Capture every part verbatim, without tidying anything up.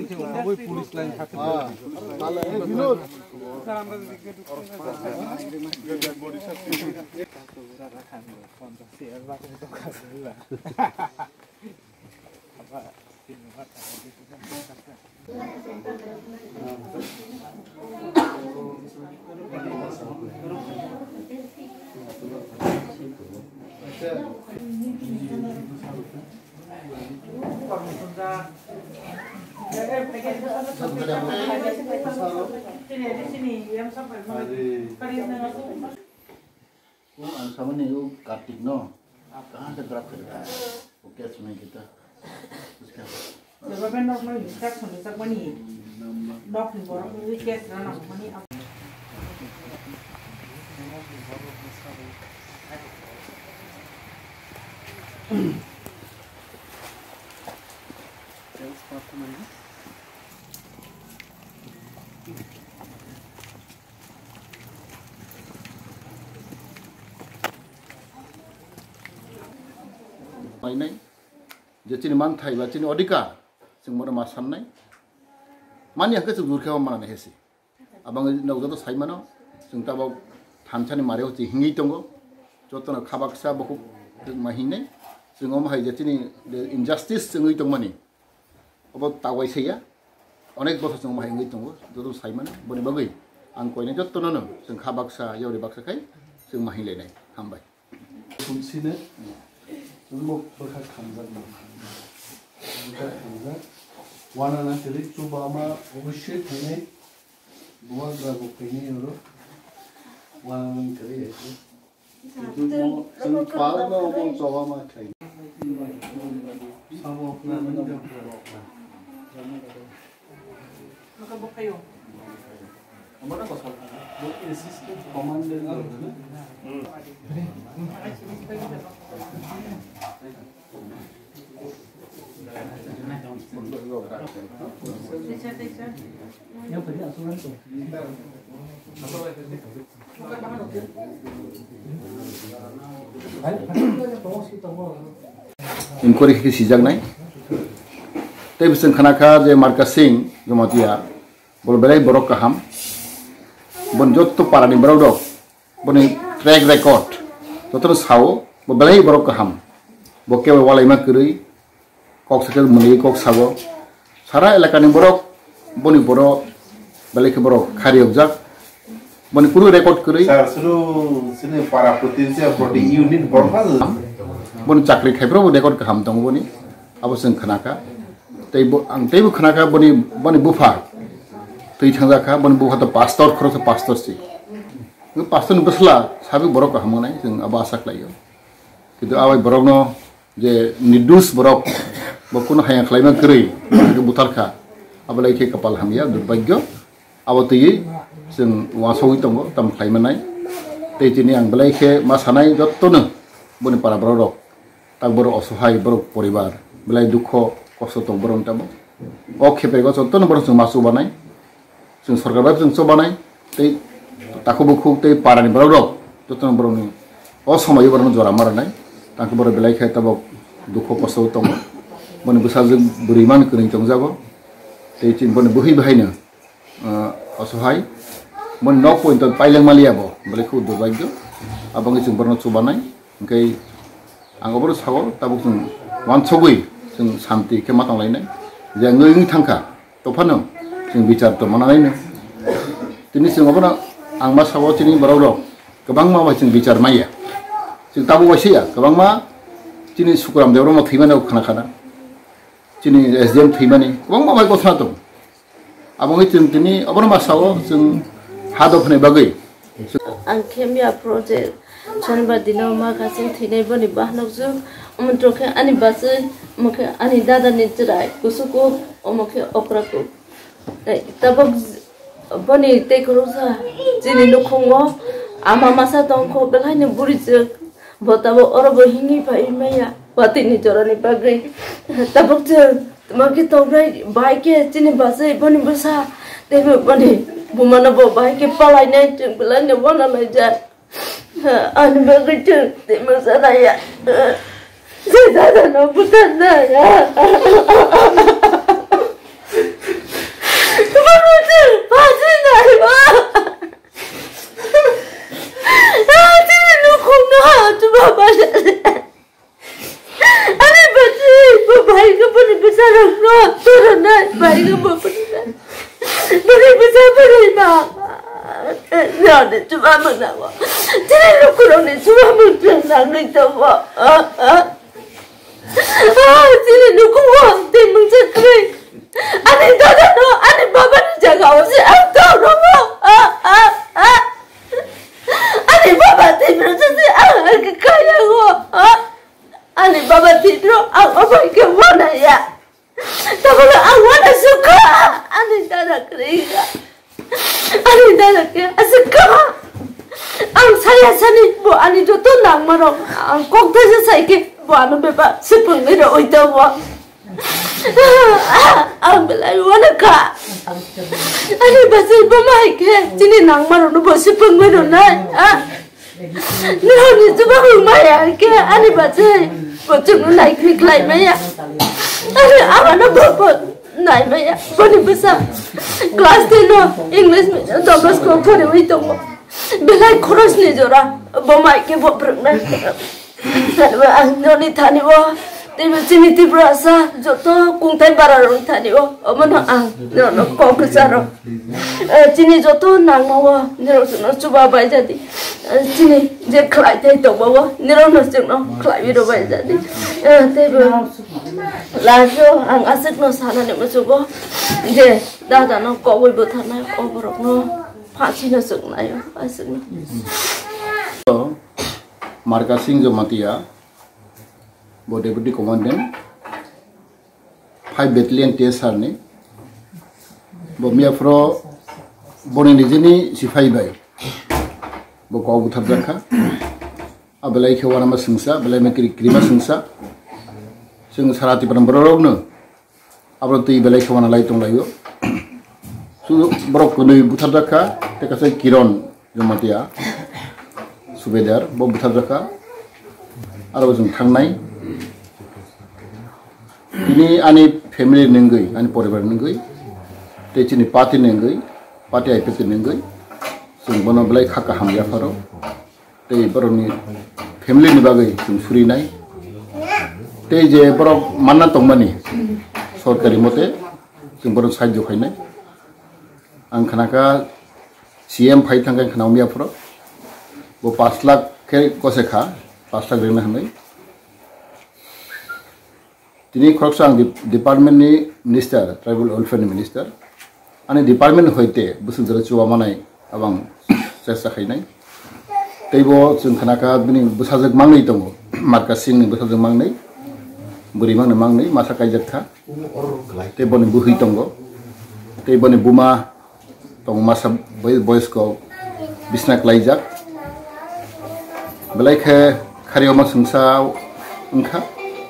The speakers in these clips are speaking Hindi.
ওই পুলিশ লাইন থাকে তাহলে বিনোদ স্যার আমরা বডি সাথে রাখান পঞ্চাশ শেয়ার রাখতে তো Kajla apa sama nih lu Kartik no, kah ada gerak gerak, oke sungai kita. Sebabnya nak mana bisa sungai tak mana, nak ni borang ni kes nak mana apa? Mainai, jadi man thai, jadi odika, semua orang masan nai. Mana yang kesel durkau mana nih sih? Abang nak jatuh sai mana? Sengta bau thamcani mari hoci hingi tunggu, jodoh nak khabak sah baku mahine. Sengom hai jadi ni injustice sengi tunggu mani. Abang tawai saya, onek bos sengom hai hingi tunggu, jodoh sai mana? Bani bagai, angkoi ni jodoh nana, seng khabak sah, jauh di baksa kai, seng mahile nai, hambai. Fungsi ni. Semua berkat hamzah ni, berkat hamzah. Wana nak jadi cuba ama obsesif ni, buat berapa kini orang, wana ni kiri itu. Itu mau sempat mau mau cuba ama kiri. Sama orang ni dah berapa. Maka bukayo. Amana pasal, buat assistant commander ni. Yang beri asuran tu. Inquiry ke sijak nai. Tapi sen khanaka je markasing jomatia, bol belai borok kaham. Bon jot tu para ni borok dok, boni track record. Jotono sawo, bol belai borok kaham. Boke walai mak kiri, kok sekel muni kok sawo. Sara elakani borok, boni borok, belai ke borok khari objak. Boni puru record kiri. Sir, suruh sini para potensi protein unit borok aja. Boni cakri khai pro record kaham tong boni. Abo sen khanaka. Tapi ang tapi khanaka boni boni bufa. Tui thangzaka boni bufa to pastor khoro to pastor si. Ngu pastor ni besla sabi borok kaham nai seng abo asak layo. Kitu awai borok no je nidus borok bokuno hayang khlaiman kiri ke butarka abo lai ke kapal hamia durbagyo abo tui seng wasoi tongo tam khlaiman nai tei jini ang belai ke masanai jottono boni para borok tak borok osohai borok poribar belai dukho kosto tong borong tamo ok hepe go jottono borok seng masu banai seng sarkar bab seng so banai tei taku buku tei para ni borok jottono borok ni osomai borok jora marnai tak borok belai ke tabok dukho kosto tongo boni besar jeng beriman kering tong jago tei cin boni buhi bahaina osohai mon no point paileng malia bo belai ku durbagyo abang seng borok subanai engkai ang obor sago tabuk seng wan sogui seng santi ke matang lainai jang ngeung thangka tofano seng bicar to mana lainai tini seng obor ang ma sago cini borok rok kebang ma seng bicar maya seng tabu wasia kebang ma cini sukuram dewro ma thimana khana khana cini S D M thimani kebang ma bai kosna to abang cini tini obor ma sago seng hadop ne bagai ang kemia project chanba dino ma kasing thine boni bahnok ju umtroke ani base moke ani dada ni trai kusuko omoke okrako tabok boni te kruza jini nukhongo ama masa tongko belhaine burije botabo orobo hingi pai maya pati ni jorani pagai tabok je moke tongrai bike jini base boni basa tebe boni bumana bo bike palai nai belane wana laja anu begitu masalah ya saya tak nak putar ya baik apa pun beri bisa beri mak Nah, ni cuma menawar. Jadi lu kurang ni cuma menang itu mak. Ah, ah. Ah, jadi lu kurang tim mencakri. Ani dah dah no, ani bapa ni jaga usi aku no mak. Ah, ah, ah. Ani bapa tidur jadi ah kaya gua. Ah, ani bapa tidur aku apa yang mana ya? Tapi aku ada suka. Ani dah dah keringat. Ani dah dah kaya suka. Ang saya sani bu ani tu tu nang marok. Ang kok tu saya ke bu anu bapa sepung ni dah itu bu. Ang belai mana kak? Ani basi bamai ke? Jadi nang marok tu bu sepung ni dah nai. Ah, ni ni cuba rumah ya ke? Ani basi bu cuma naik klik naik maya. Ani apa nak buat? Naik maya. Bani besar. Kelas tino English double score pun itu bu. Belai kurus ni jora. Bamai ke bu pernah. Kalau anu ni thani bu. Tapi sini tiba rasa jodoh kungtai barang tadi oh, mana ang, no kau kesaro. Sini jodoh nang mawa, nero no coba baca jadi. Sini je kelai tadi tu bawa, nero no no kelai video baca jadi. Tapi lalu ang asik no sana ni macam je, dah dah no kau boleh buat na kau berok no, pasti no sung na yo, asik no. Marga Singh जो मतिया वो deputy commandant five battalion TSR ने वो मिया फ्रो बोनी निजेनी सिफाई बाई वो कौ बुथर रखा अब बेलाई खेवाना मा सिंसा बेलाई में क्रीमा सिंसा सिंग सराती पर बरोग न अब तो ये बेलाई खेवाना लाई तुम लाइयो सु बरोग को नहीं बुथर रखा ते कैसे किरण जो मतिया सुबेदार वो बुथर रखा और वो जों थांनाय ini ani family nengai ani poribar nengai te chini party nengai party I P P nengai sung bono belai khaka hamya faro te boroni family ni bagai sung suri nai te je borok manna tongmani sorkari mote sung boron sajjo khainai ang khanaka C M phai thangai khanau mia faro bo five lakh ke kose kha five lakh rena hanai Tini khorksang department ni minister tribal welfare minister ani department hoite busu jara chuwa manai abang sesa khainai teibo chung khanaka bini busajak mangnai tongo marka sing ni busajak mangnai buri mangnai mangnai masa kaijak kha teibo ni buhi tongo teibo ni buma tong masa boys ko bisna klaijak belai khe khariyo ma sungsa ungkha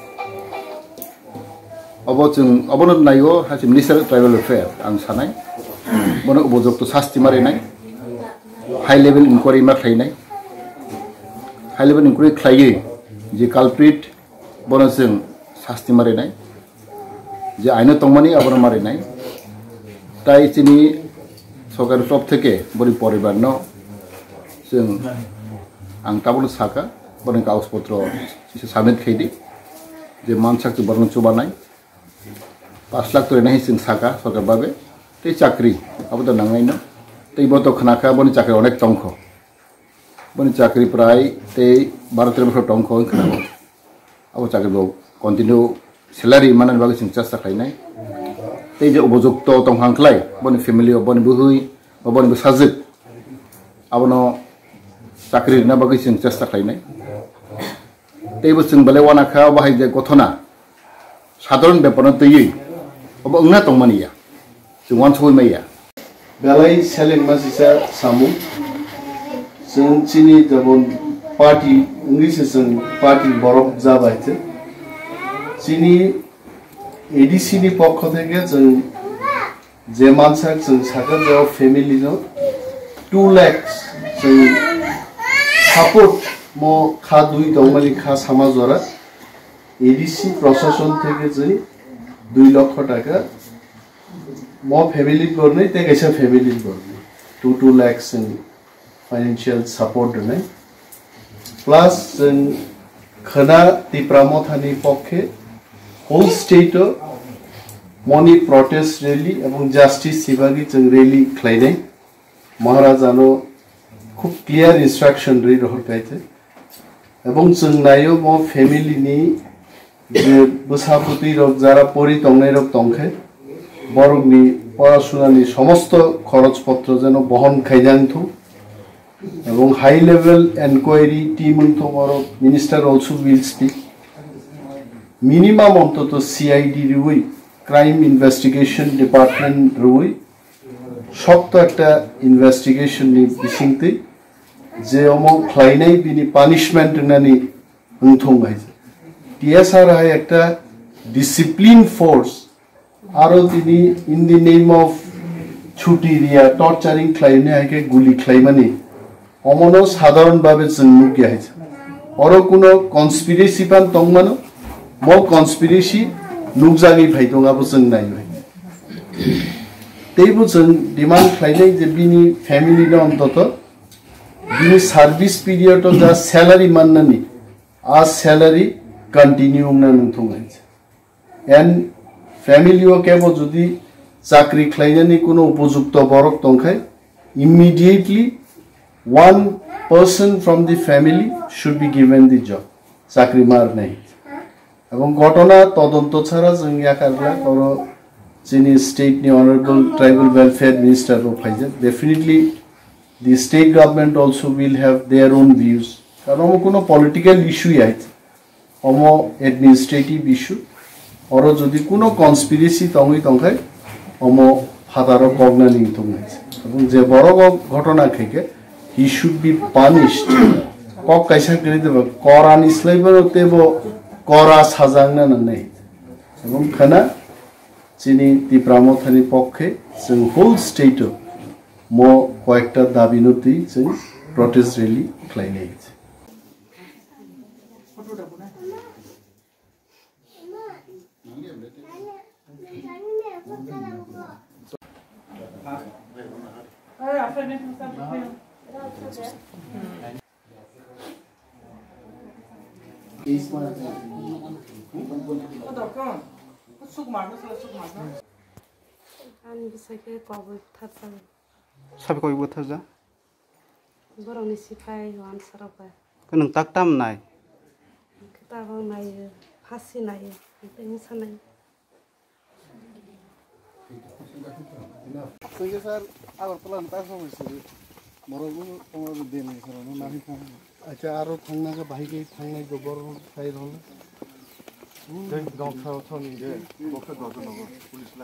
अब जों अब नायो हासि मिनिस्टार ट्राइबल वेलफेयर आं सानाय बनो उपजोक्तो शास्ति मारिनाय हाई लेवल इंक्वायरि मा खायनाय हाई लेवल इंक्वायरि खायो जे कालप्रिट बनो जों शास्ति मारिनाय जे आइनो तंगमानि आबनो मारिनाय ताइ चिनि सरकार टप थेके बरि परिबार न जों आं ताबनो साका बनो कागज पत्र साबमिट खायदि जे मानसाक बरनो चुबानाय पाँच लाख तो नहीं सिंह साका सरकार बाबे ते चाकरी अब तो नंगाई न ते बतो खनाका बनि चाकरी अनेक टंख बनि चाकरी प्राय ते बारह तेरह बछर टंख खनाबो अब चाकरी बो कन्टिन्यू सैलारि मानन बागे सिंह चासा खायनाय ते जे उपयुक्त तंहांख्लाय बनि फैमिली बनि बुहुई बनि साजिक आबनो चाकरी ना बागे सिंह चासा खायनाय ते बो सिंह बले वानाखा बाहाय जे गथना साधारण बेपारन तैयै अब अंगना तंगमानिया जों वान सय मैया बेलाय सेलें मासिसा सामु जों चिनि जबन पार्टी इंग्लिश जों पार्टी बरफ जाबायते चिनि एडीसी नि पक्ष থেকে जों जे मानसा जों साखा जाव फेमिली नो two lakhs जों सापोर्ट म खा दुई दंमानि खा समाजरा एडीसी प्रशासन থেকে যে দুই লক্ষ টাকা ম ফ্যামিলি করনে তে গেছে ফ্যামিলি করনে two two lakhs in financial support নাই প্লাস খনা তি প্রামথানি পক্ষে হোল স্টেট मनी प्रोटेस्ट रैली एवं जस्टिस सिबागी जों रैली खालायनाय महाराजानो खूब क्लियर इंस्ट्रक्शन रै रहरखायथे एवं जों नायो मो फेमिली नि जे बोसापति रक जारा परि तंनाय रक तंखे बरगनि पढ़ाशुनानि समस्त खरचपत्र जेन बहन खायजांथु एवं high level enquiry team tomorrow minister also will speak minimum অন্তত সিআইডি রুই ক্রাইম ইনভেস্টিগেশন ডিপার্টমেন্ট রুই শক্ত একটা ইনভেস্টিগেশন নি বিসিংতে যে অমো খাইনাই বিনি পানিশমেন্ট নানি উনথংগাইছে টিএসআর হাই একটা ডিসিপ্লিন ফোর্স আরো তিনি ইন দি নেম অফ ছুটি দিয়া টর্চারিং খাইনে হাইকে গুলি খাইমানি অমনো সাধারণ ভাবে জন্মুকি আইছে অরো কোনো কনস্পিরেসি পান তংমানো মো কনস্পিরেসি নুকজাগি ভাইদंगाबो जों नायबाय तेबो जों डिमान्ड खालायनाय जे बिनि फेमिलिनो अन्तत बिनि सार्भिस पिरियडआव जा सैलारि माननानि आ सैलारि कन्टिन्यू ना नंथंगायछ एन्ड फेमिलिओ केबो जुदि चाकरि खालायनायनि कोनो उपयुक्त बरक दंखाय immediately one person from the family should be given the job চাকরি মারনাই এবং ঘটনা তদন্ত ছাড়া जों याकारला और जोंनि स्टेटनि ऑनरेबल ट्राइबल वेलफेयर मिनिस्टर फाइजे definitely the state government also will have their own views কারণ কোনো পলিটিক্যাল ইস্যু আছে অমো অ্যাডমিনিস্ট্রেটিভ ইস্যু और যদি কোনো কনস্পিরেসি তংই তংখাই অমো ফাদারো কগনানি তংনাইছে এবং যে বড় ঘটনা থেকে he should be punished kok kaisa kri deba koran islaibar tebo kora sajangna nanai এবং খানা চিনি তীব্রামথানি পক্ষে जों হোল স্টেট ম কয়েকটা দাবি নতি जों প্রটেস্ট র্যালি খালাইনাই An bisa ke kobo thasa. Sabi ko ibut thasa. Borong ni sipai wan sarapa. Kanang taktam nai. Kita bang nai hasi nai. Ini sanai. Saya sar awal pelan tak sama sih. Morogu tomor dene sarano nahi kan. আচ্ছা আরো থাংনা কে ভাইকে থাংনা গোবর খাই রহল Gaw gaw thau thau ni de. Bokha gaw no pulis